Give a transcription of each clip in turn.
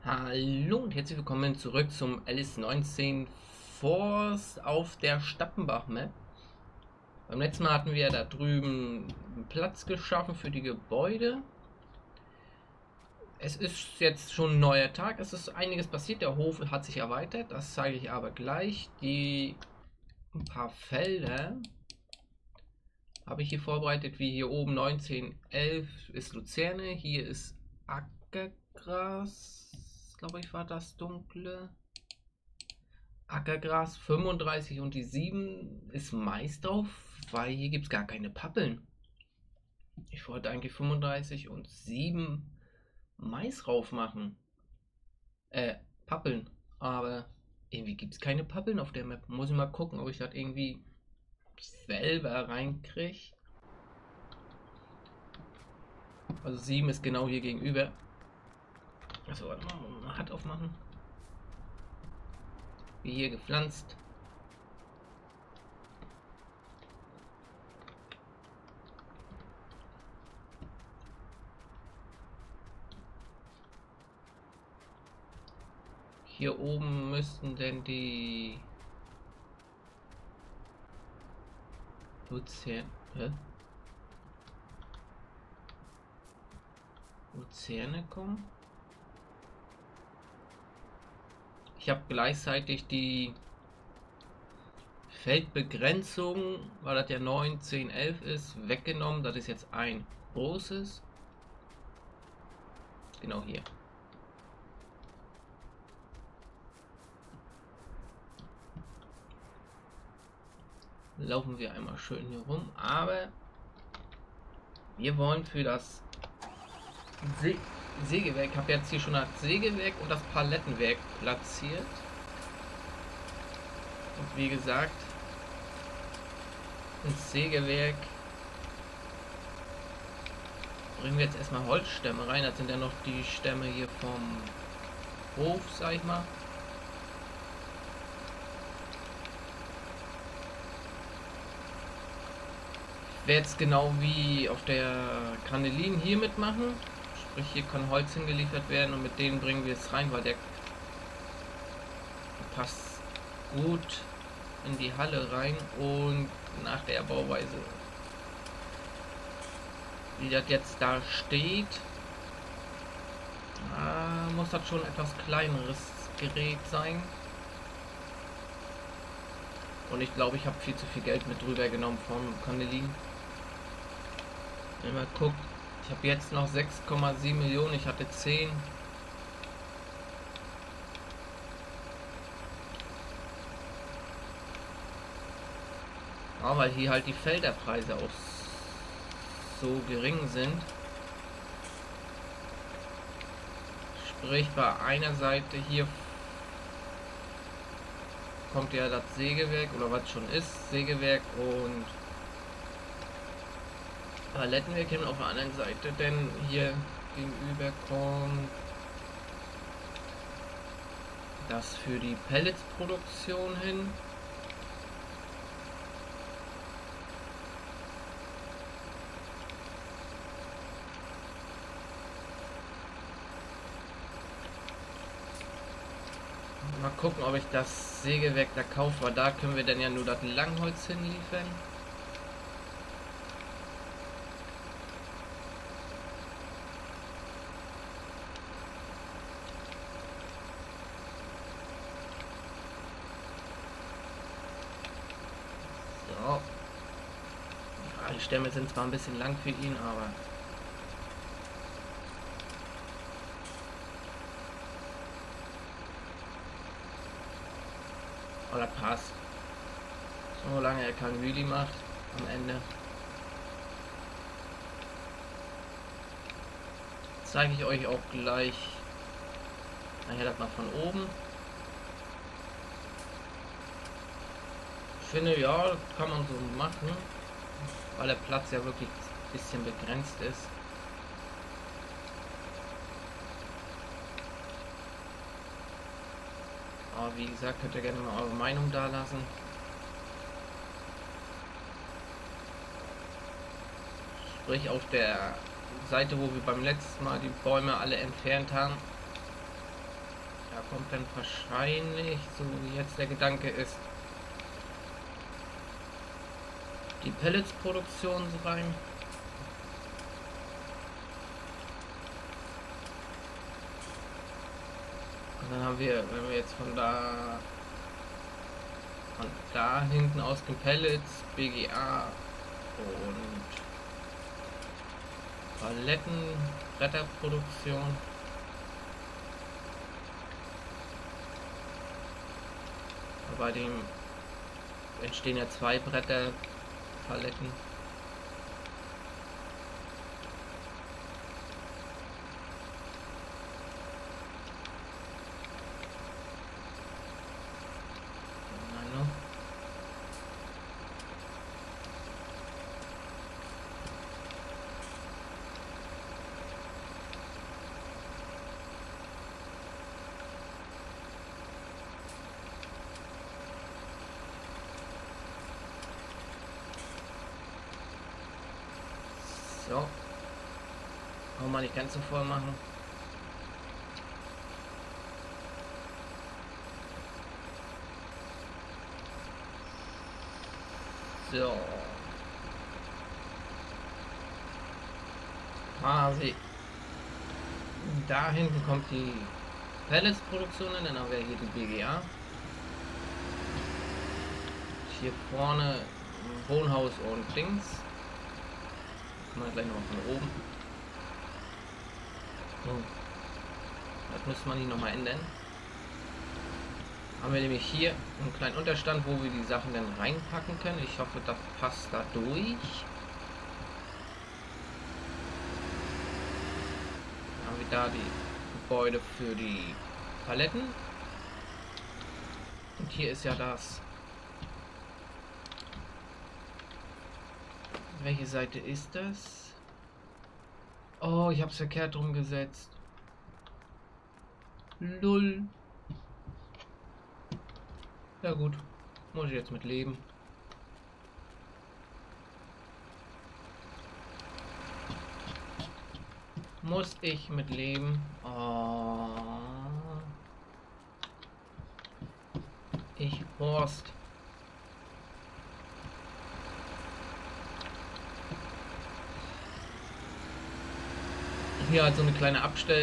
Hallo und herzlich willkommen zurück zum LS19 Force auf der Stappenbach-Map. Beim letzten Mal hatten wir da drüben einen Platz geschaffen für die Gebäude. Es ist jetzt schon ein neuer Tag, es ist einiges passiert, der Hof hat sich erweitert, das zeige ich aber gleich. Ein paar Felder habe ich hier vorbereitet, wie hier oben 1911 ist Luzerne, hier ist Ackergras, glaube ich war das dunkle. Ackergras 35 und die 7 ist Mais drauf, weil hier gibt es gar keine Pappeln. Ich wollte eigentlich 35 und 7 Mais drauf machen. Pappeln. Aber irgendwie gibt es keine Pappeln auf der Map. Muss ich mal gucken, ob ich das irgendwie selber reinkriege. Also 7 ist genau hier gegenüber. Achso, warte mal Hut aufmachen. Wie hier gepflanzt. Hier oben müssten denn die Luzerne kommen. Ich habe gleichzeitig die Feldbegrenzung, weil das ja 9, 10, 11 ist, weggenommen. Das ist jetzt ein großes. Genau hier. Laufen wir einmal schön hier rum. Aber wir wollen für das Sägewerk, ich habe jetzt hier schon das Sägewerk und das Palettenwerk platziert. Und wie gesagt, ins Sägewerk bringen wir jetzt erstmal Holzstämme rein. Das sind ja noch die Stämme hier vom Hof, sag ich mal. Ich werde jetzt genau wie auf der Granelin hier mitmachen. Sprich, hier kann Holz hingeliefert werden und mit denen bringen wir es rein, weil der passt gut in die Halle rein. Und nach der Bauweise, wie das jetzt da steht, muss das schon etwas kleineres Gerät sein. Und ich glaube, ich habe viel zu viel Geld mit drüber genommen vom Cornelin. Wenn man guckt, ich habe jetzt noch 6,7 Millionen, ich hatte 10. Ja, weil hier halt die Felderpreise auch so gering sind. Sprich, bei einer Seite hier kommt ja das Sägewerk oder was schon ist, Sägewerk und Palettenwerk hin. Auf der anderen Seite denn hier gegenüber kommt das für die Pelletsproduktion hin. Mal gucken, ob ich das Sägewerk da kaufe, weil da können wir dann ja nur das Langholz hinliefern. So. Ja, die Stämme sind zwar ein bisschen lang für ihn, aber das passt. Solange er kein Wheelie macht am Ende. Zeige ich euch auch gleich nachher das mal von oben. Ich finde, ja, kann man so machen, weil der Platz ja wirklich ein bisschen begrenzt ist. Aber wie gesagt, könnt ihr gerne mal eure Meinung da lassen. Sprich, auf der Seite, wo wir beim letzten Mal die Bäume alle entfernt haben, Da kommt dann wahrscheinlich, so wie jetzt der Gedanke ist, die Pelletsproduktion rein. Und dann haben wir, wenn wir jetzt von da hinten aus den Pellets, BGA und Paletten, Bretterproduktion. Bei dem entstehen ja 2 Bretterpaletten. So. Auch mal nicht ganz so voll machen. So. Quasi. Da hinten kommt die Pelletsproduktion hin, dann haben wir hier die BGA. Hier vorne Wohnhaus und Dings. Mal gleich noch von oben. So. Das müsste man hier noch mal ändern. Haben wir nämlich hier einen kleinen Unterstand, wo wir die Sachen dann reinpacken können. Ich hoffe, das passt da durch. Dann haben wir da die Gebäude für die Paletten. Und hier ist ja das. Welche Seite ist das? Oh, ich habe es verkehrt rumgesetzt. Lull. Ja gut, muss ich jetzt mit leben. Muss ich mit leben. Oh. Ich Horst. Hier halt so eine kleine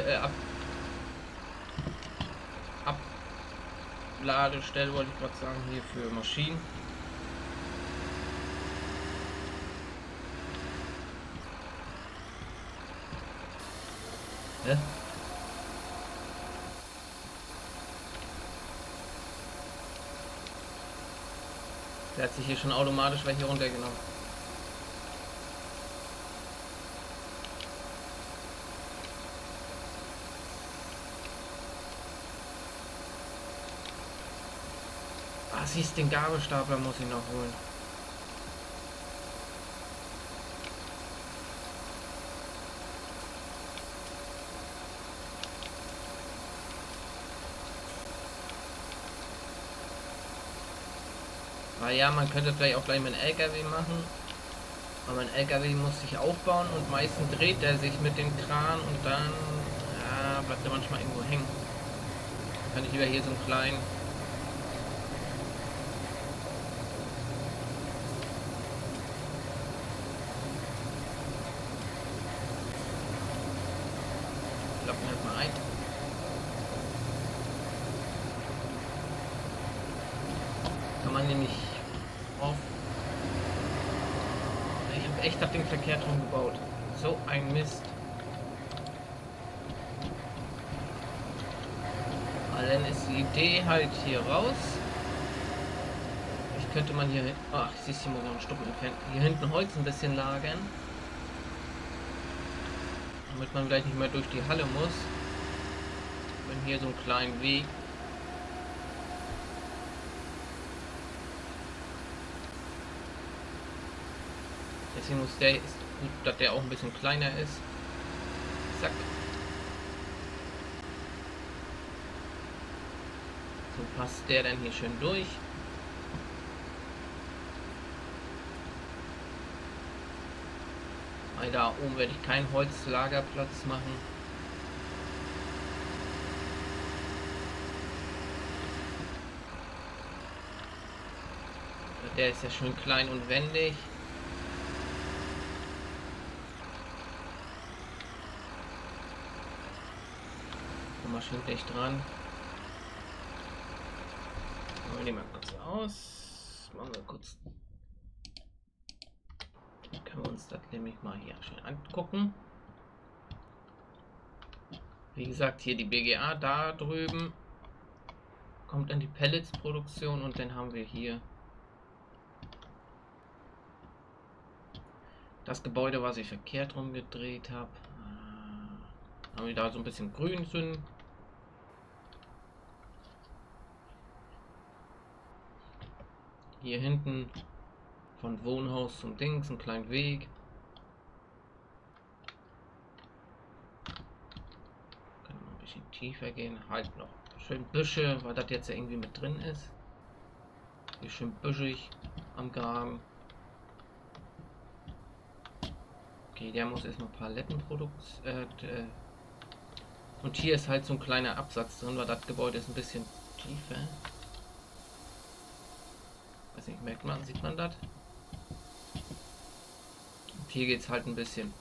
Abladestelle, wollte ich gerade sagen, hier für Maschinen. Hä? Der hat sich hier schon automatisch welche runtergenommen. Ah, siehst, den Gabelstapler muss ich noch holen. Ah ja, man könnte vielleicht auch gleich mit einem LKW machen. Aber ein LKW muss sich aufbauen und meistens dreht er sich mit dem Kran und dann bleibt er manchmal irgendwo hängen. Kann ich lieber hier so einen kleinen klappen wir mal ein. Kann man nämlich auf. Ich habe echt das Ding verkehrt rumgebaut. So ein Mist. Aber dann ist die Idee halt hier raus. Ich könnte man hier. Ach, ich sehe hier mal noch einen Stuppen entfernt. Hier hinten Holz ein bisschen lagern. Damit man gleich nicht mehr durch die Halle muss. Wenn hier so einen kleinen Weg. Deswegen muss der, ist gut, dass der auch ein bisschen kleiner ist. Zack. So passt der dann hier schön durch. Da oben werde ich keinen Holzlagerplatz machen. Der ist ja schön klein und wendig. Komm mal schön dicht dran. Machen wir den mal kurz aus. Machen wir kurz. Dann können wir uns das nämlich mal hier schön angucken. Wie gesagt, hier die BGA da drüben. Kommt dann die Pellets-Produktion und dann haben wir hier das Gebäude, was ich verkehrt rumgedreht habe. Haben wir da so ein bisschen grün sind. Hier hinten von Wohnhaus zum Dings, ein kleinen Weg. Kann noch ein bisschen tiefer gehen. Halt noch schön Büsche, weil das jetzt ja irgendwie mit drin ist. Hier schön büschig am Graben. Okay, der muss erstmal Palettenprodukt. Und hier ist halt so ein kleiner Absatz drin, weil das Gebäude ist ein bisschen tiefer. Weiß nicht, merkt man, sieht man das? Und hier geht es halt ein bisschen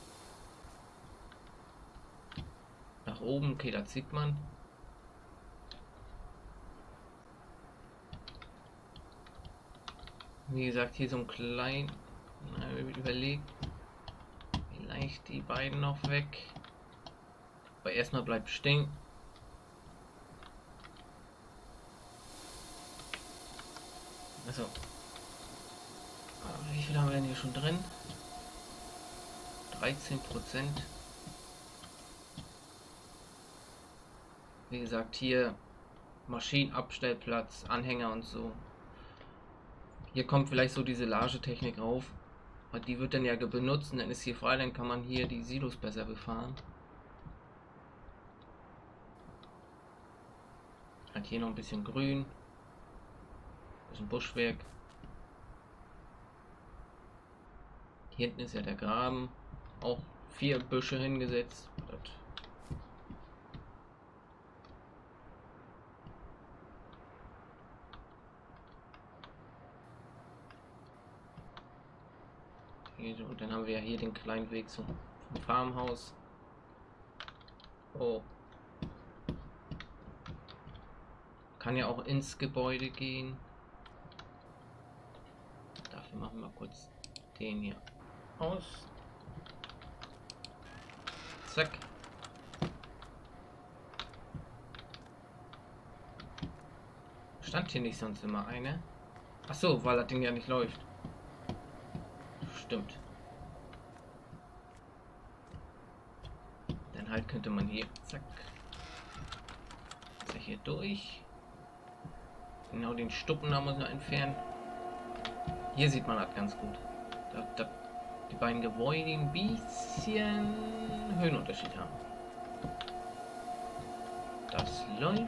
nach oben. Okay, das sieht man. Wie gesagt, hier so ein klein. Überlegt. Vielleicht die beiden noch weg. Aber erstmal bleibt stehen. Also. Wie viel haben wir denn hier schon drin? 13%. Wie gesagt, hier Maschinenabstellplatz, Anhänger und so. Hier kommt vielleicht so diese Lagetechnik rauf. Und die wird dann ja benutzt und dann ist hier frei, dann kann man hier die Silos besser befahren. Hat hier noch ein bisschen grün. Bisschen Buschwerk. Hier hinten ist ja der Graben. Auch 4 Büsche hingesetzt. Und dann haben wir ja hier den kleinen Weg zum Farmhaus. Oh. Kann ja auch ins Gebäude gehen. Dafür machen wir mal kurz den hier aus. Zack. Stand hier nicht sonst immer eine? Ach so, weil das Ding ja nicht läuft. Stimmt. Dann halt könnte man hier, zack, hier durch. Genau den Stuppen da muss man entfernen. Hier sieht man das ganz gut. Die beiden Gebäude ein bisschen Höhenunterschied haben. Das läuft.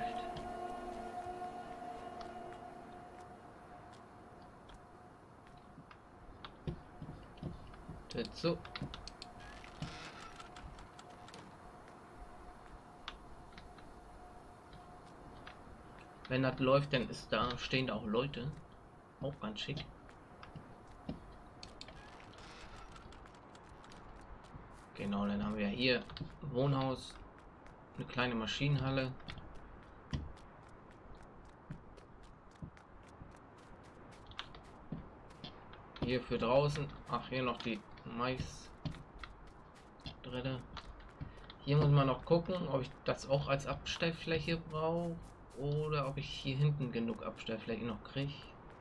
Jetzt so. Wenn das läuft, dann ist da stehen da auch Leute. Auch ganz schick. Genau, dann haben wir hier Wohnhaus, eine kleine Maschinenhalle. Hier für draußen. Ach, hier noch die Mais drin. Hier muss man noch gucken, ob ich das auch als Abstellfläche brauche oder ob ich hier hinten genug Abstellfläche noch kriege.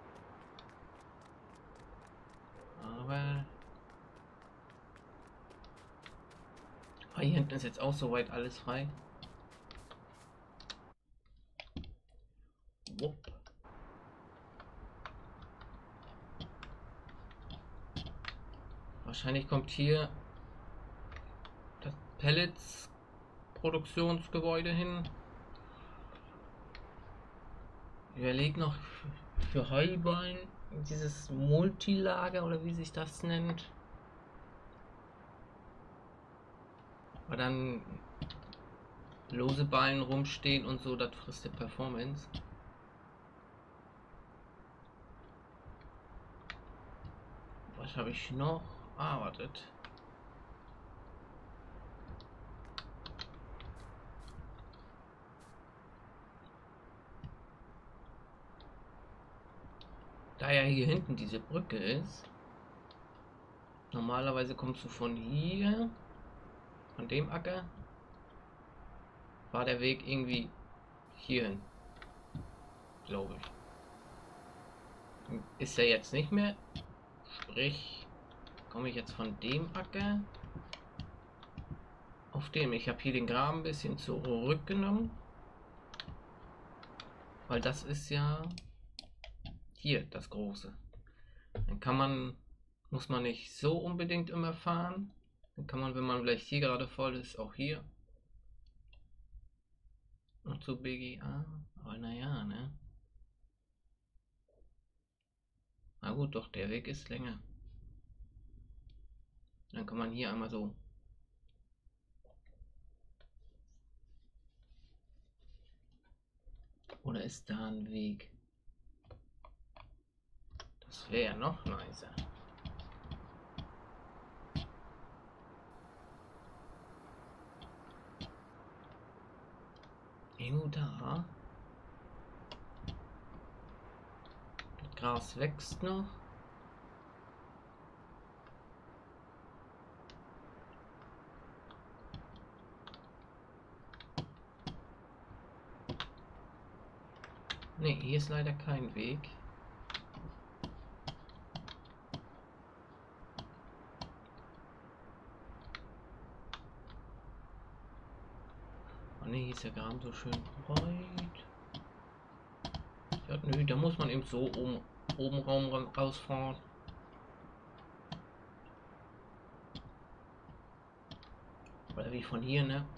Aber hier hinten ist jetzt auch soweit alles frei. Wupp. Wahrscheinlich kommt hier das Pellets-Produktionsgebäude hin. Ich überlege noch für Heuballen dieses Multilager oder wie sich das nennt. Aber dann lose Ballen rumstehen und so, das frisst die Performance. Was habe ich noch? Ah, wartet. Da ja hier hinten diese Brücke ist, normalerweise kommst du von hier, von dem Acker, war der Weg irgendwie hierhin, glaube ich. Ist er jetzt nicht mehr, sprich, komme ich jetzt von dem Acker auf dem. Ich habe hier den Graben ein bisschen zurückgenommen, weil das ist ja hier das Große. Dann kann man, muss man nicht so unbedingt immer fahren. Dann kann man, wenn man vielleicht hier gerade voll ist, auch hier noch zu BGA. Aber naja, ne? Na gut, doch, der Weg ist länger. Dann kann man hier einmal so. Oder ist da ein Weg? Das wäre noch nicer. Irgendwo da. Das Gras wächst noch. Ne, hier ist leider kein Weg. Oh ne, hier ist der Graben so schön breit. Ja, nö, da muss man eben so oben rausfahren. Oder wie von hier, ne?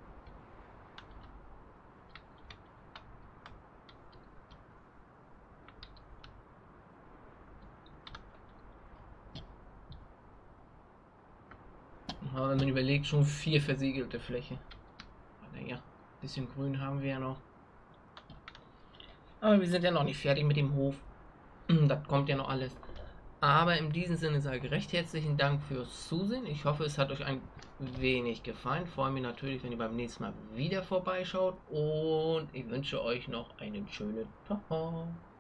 Aber wenn man überlegt, schon 4 versiegelte Fläche. Naja, ein bisschen grün haben wir ja noch. Aber wir sind ja noch nicht fertig mit dem Hof. Das kommt ja noch alles. Aber in diesem Sinne sage ich recht herzlichen Dank fürs Zusehen. Ich hoffe, es hat euch ein wenig gefallen. Freue mich natürlich, wenn ihr beim nächsten Mal wieder vorbeischaut. Und ich wünsche euch noch einen schönen Tag.